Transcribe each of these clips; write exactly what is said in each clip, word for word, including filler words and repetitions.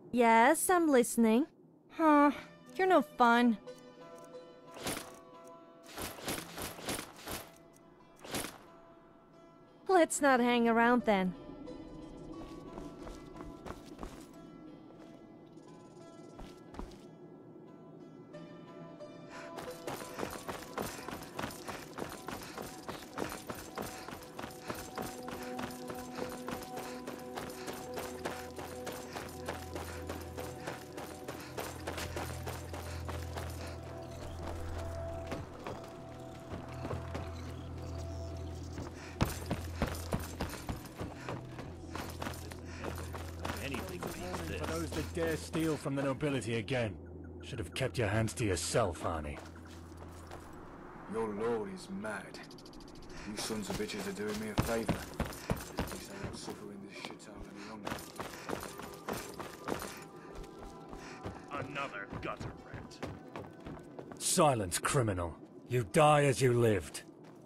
Yes, I'm listening. Huh, you're no fun. Let's not hang around then. Those that dare steal from the nobility again. Should have kept your hands to yourself, Arnie. Your lord is mad. You sons of bitches are doing me a favor. At least I won't suffer in this shithole any longer. Another gutter rat. Silence, criminal. You die as you lived.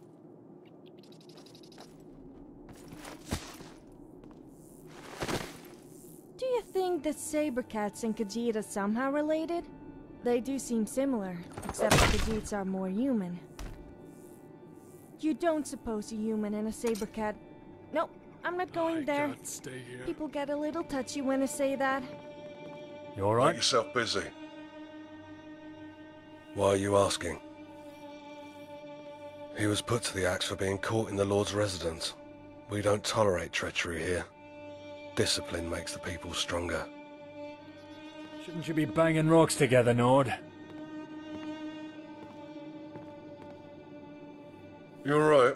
Do you think that Sabercats and Khajiit somehow related? They do seem similar, except the Khajiits are more human. You don't suppose a human and a Sabercat... Nope, I'm not going I there. can't stay here. People get a little touchy when I say that. You alright? Make yourself busy. Why are you asking? He was put to the axe for being caught in the Lord's residence. We don't tolerate treachery here. Discipline makes the people stronger. Shouldn't you be banging rocks together, Nord? You alright?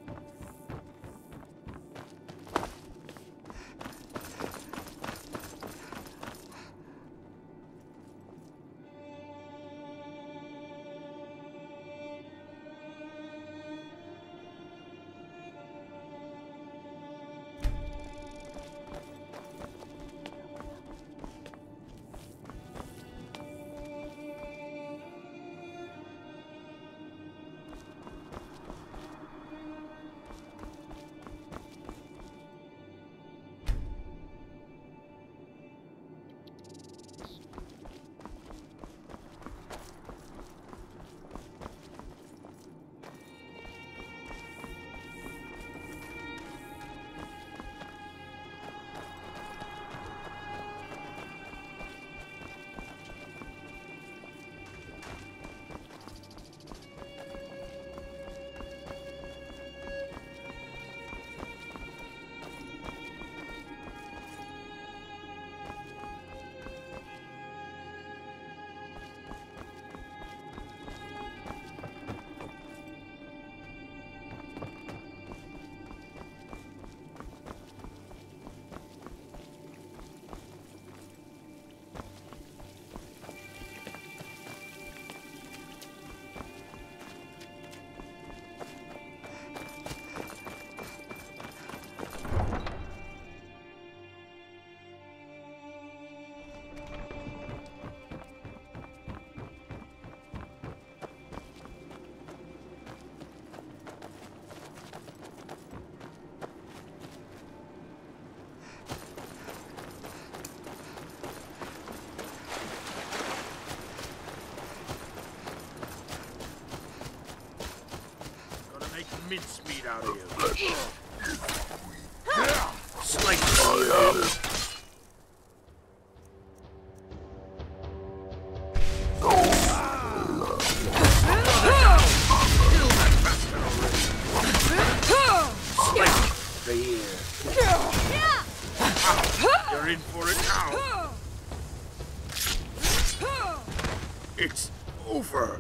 Mincemeat out of you. Slice it. You're in for it now. It's over.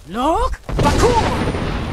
Look! Bakur!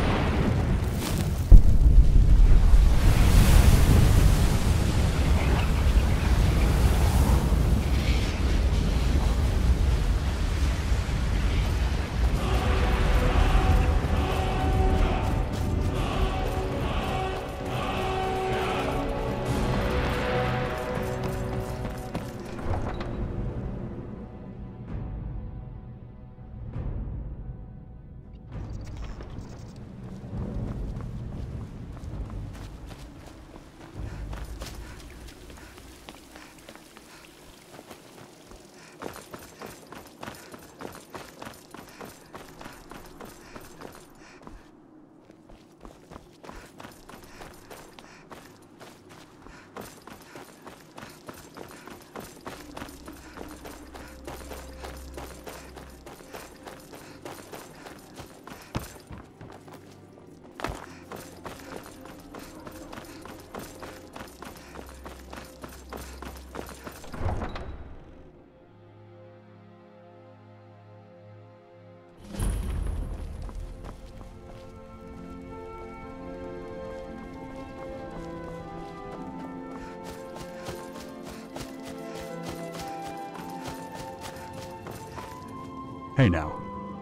Hey now.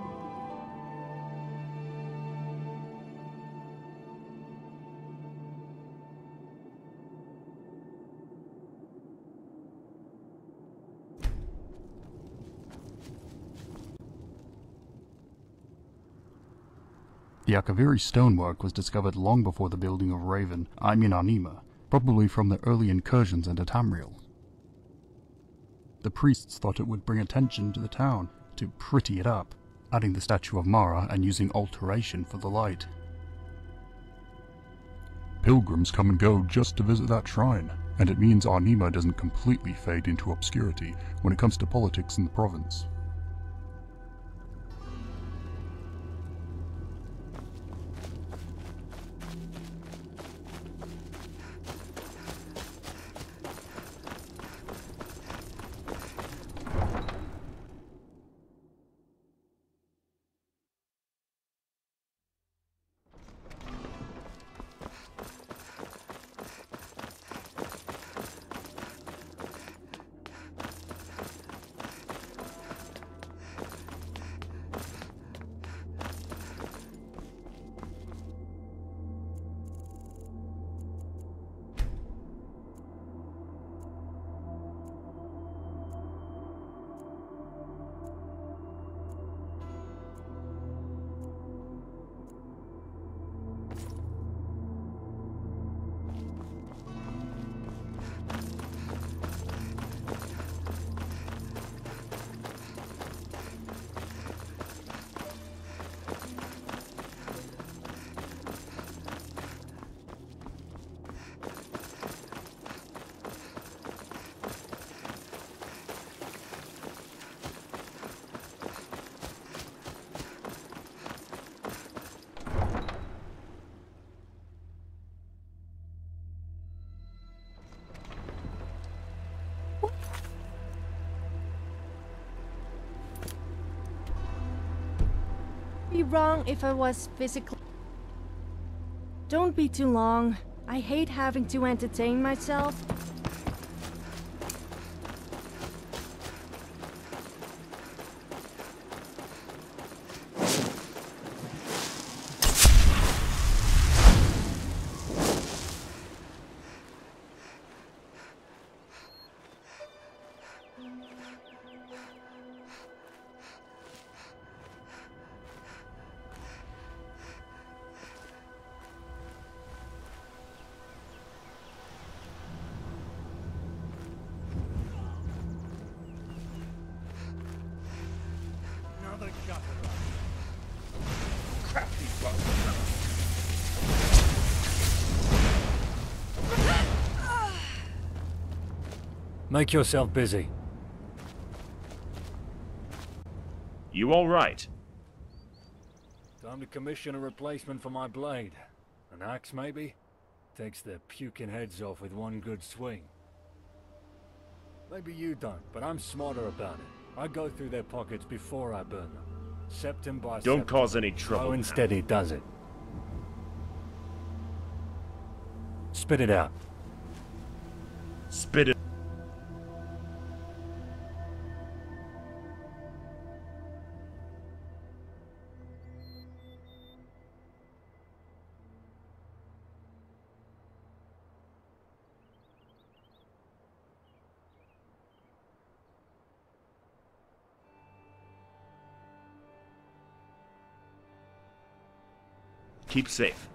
The Akaviri stonework was discovered long before the building of Raven, I mean Anima, probably from the early incursions into Tamriel. The priests thought it would bring attention to the town, to pretty it up, adding the statue of Mara and using alteration for the light. Pilgrims come and go just to visit that shrine, and it means Anima doesn't completely fade into obscurity when it comes to politics in the province. Be wrong if I was physically. Don't be too long. I hate having to entertain myself. Crafty bastard. Make yourself busy. You all right? Time to commission a replacement for my blade. An axe, maybe? Takes their puking heads off with one good swing. Maybe you don't, but I'm smarter about it. I go through their pockets before I burn them. Septum by Don't septum. cause any trouble. Slow and now. steady does it. Spit it out. Spit it. Keep safe.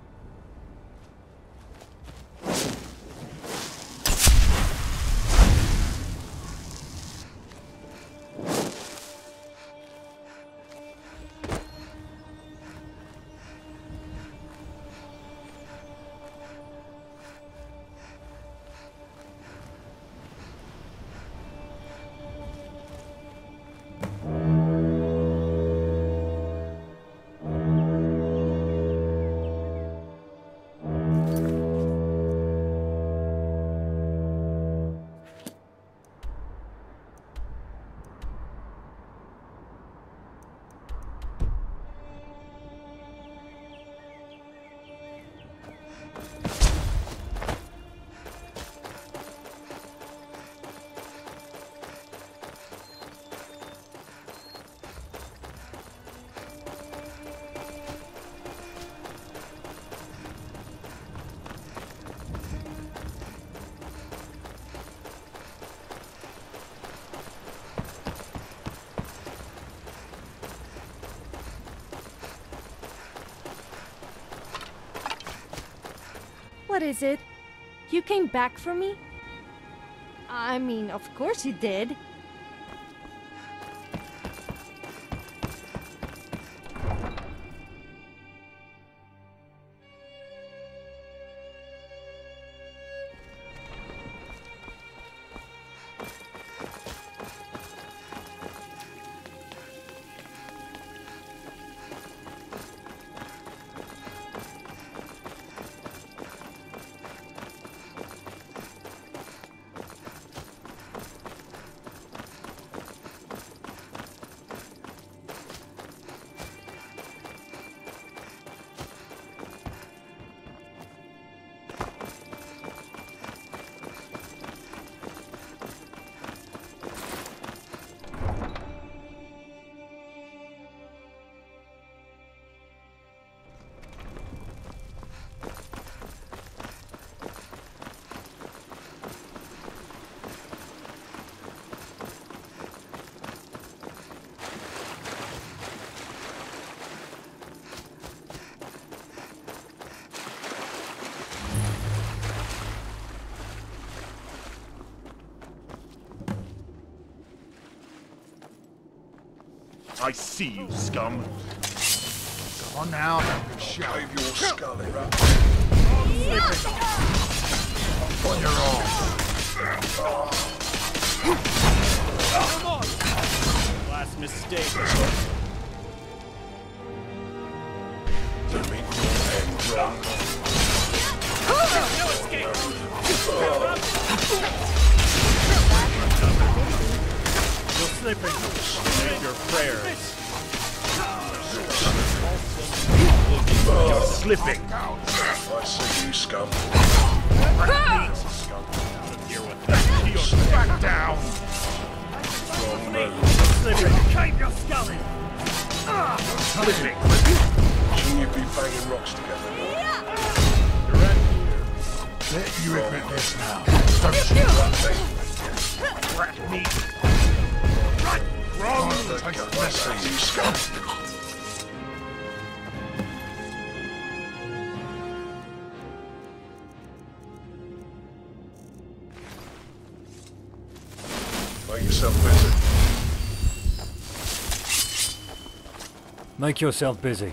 What is it? You came back for me? I mean, of course you did. I see you, scum. Come on now, don't be shy. Shave your skull in. On your own. Come on! Last mistake. To meet your end, John. No escape! You're slipping. Make your prayers. You're slipping. I see you, scum. Here with that. You're back down. Wrong move. Slipping. Keep your skull in. Slipping. Shouldn't you be banging rocks together? You're right here. Let you admit this now. Don't you Rat meat. wrong? I see you, scum. Make yourself busy. Make yourself busy.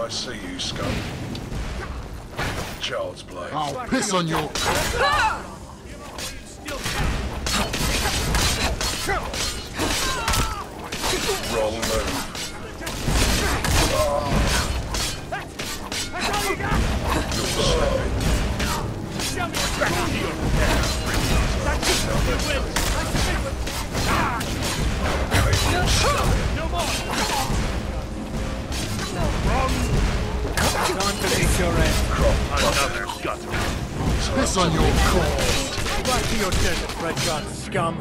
I see you, scum. Child's play. I'll piss on your... Wrong move. You're slipping. No more! Time to meet your end. Another gutter. Piss on your corpse. Back to your desert, red gun scum.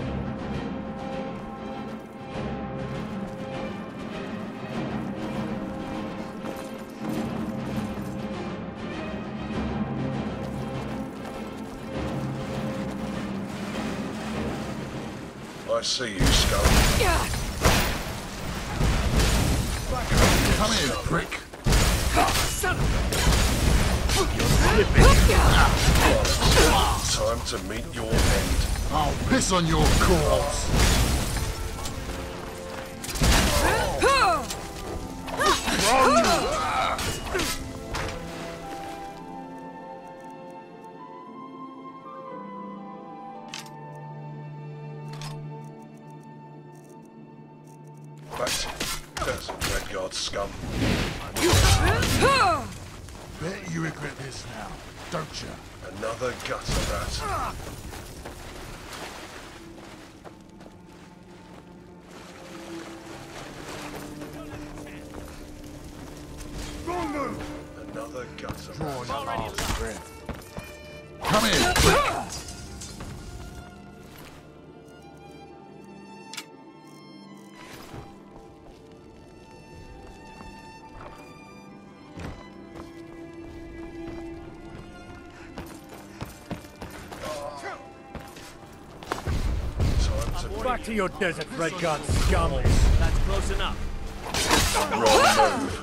I see you, scum. Come here, prick. Time to meet your end. I'll piss on your corpse. Back to Desert Redguard scum. Bet you regret this now, don't you? Another gutter rat. Wrong move. Another gutter Draw rat. your last breath. Come here, prick. Back to your desert, red gun scum. That's close enough. Wrong move.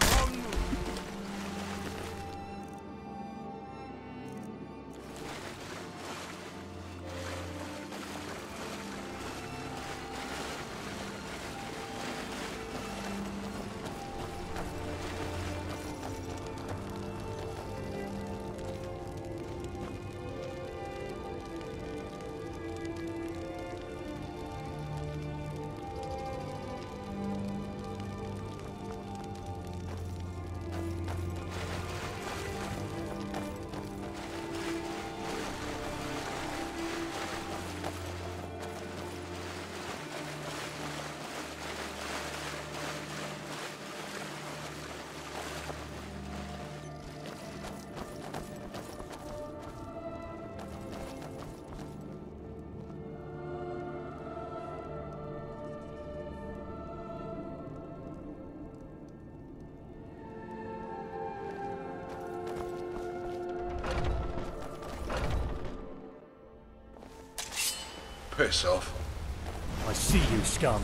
Piss off. I see you, scum.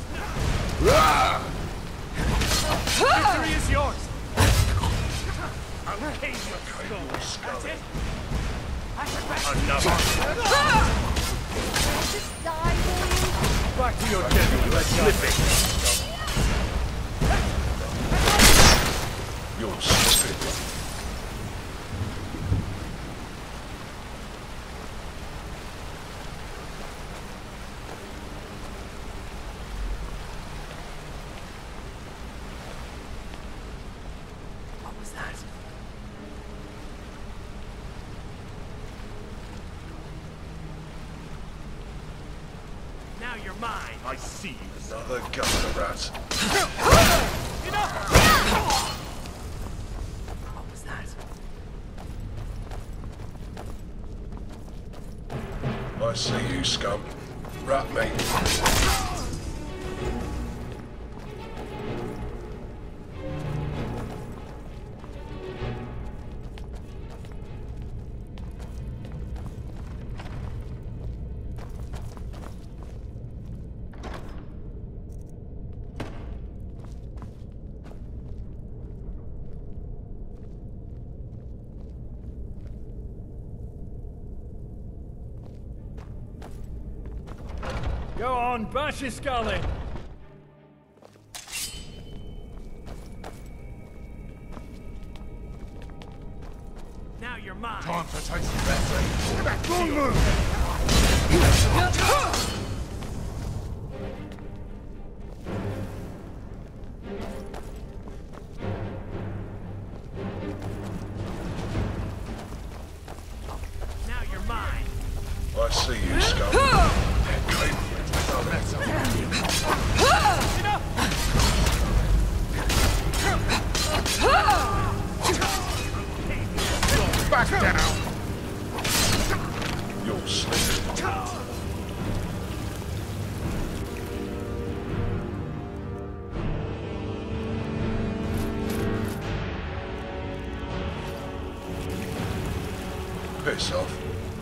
Victory is yours! I'll cave your skull. That's it? Another. Just die, will you? Back to your desert, red gun. You're slipping. What was that? Now you're mine. I see you. Another gutter rat. Enough! What was that? I see you, scum. Rat me. Go on, bash his skull in. want to taste better. Don't move! Now you're mine. I see you, scum. Back down! You're slipping. Piss off.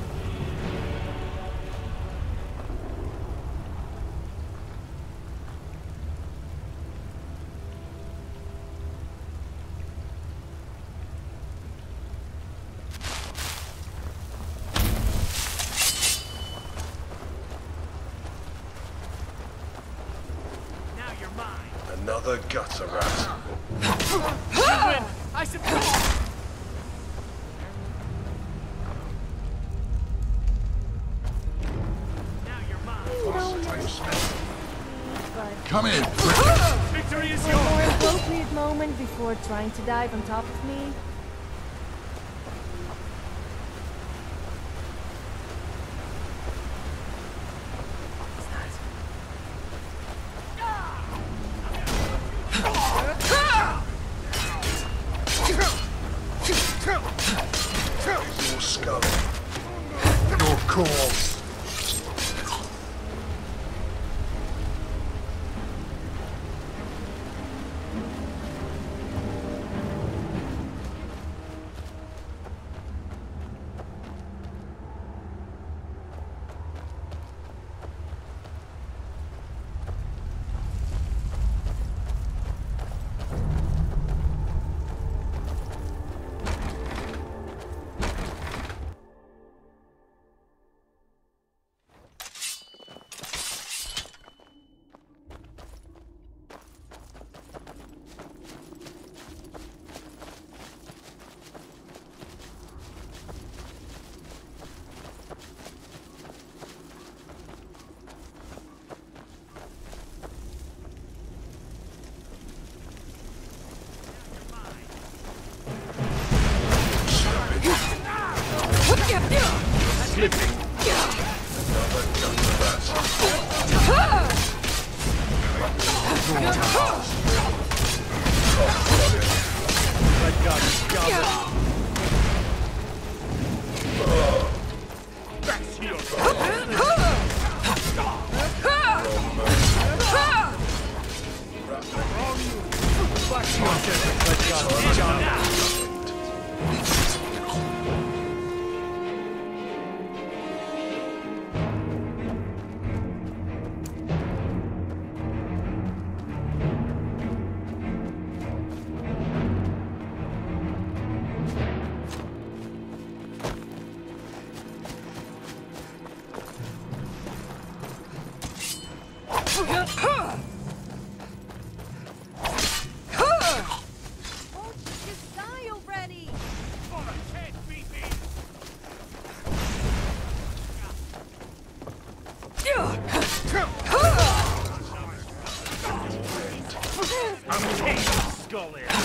Now you're mine. Another gutter rat. You win. I suppose. Now you're mine. But Come in, Victory is a yours. more appropriate moment before trying to dive on top of me. Your skull. your corpse. Just die already! I'm king of Skull Air.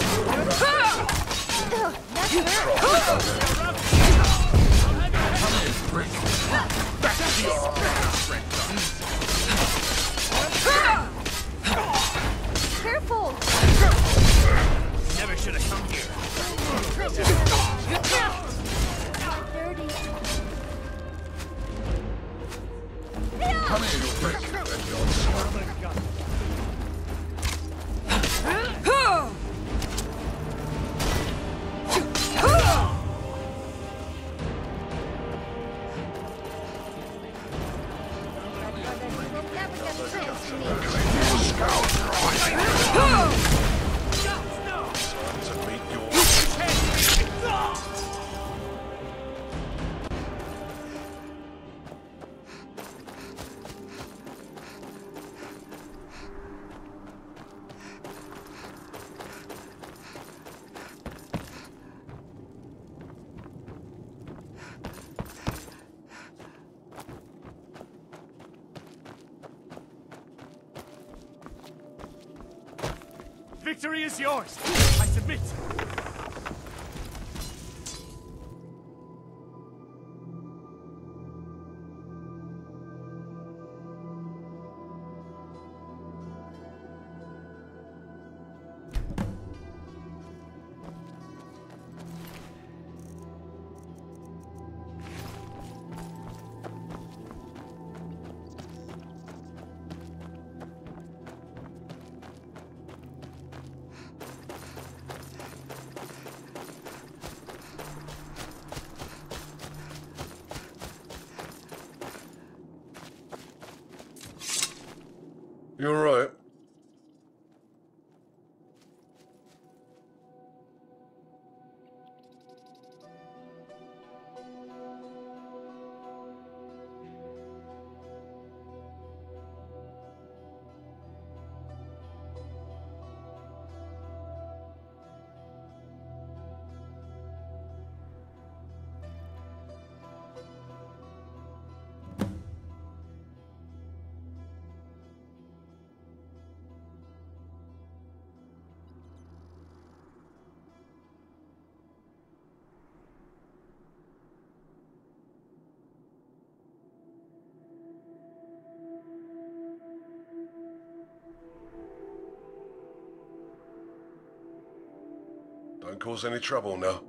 Careful! Never should have come here. Dirty. Come here, you prick. victory is yours. I submit. You alright? Don't cause any trouble now.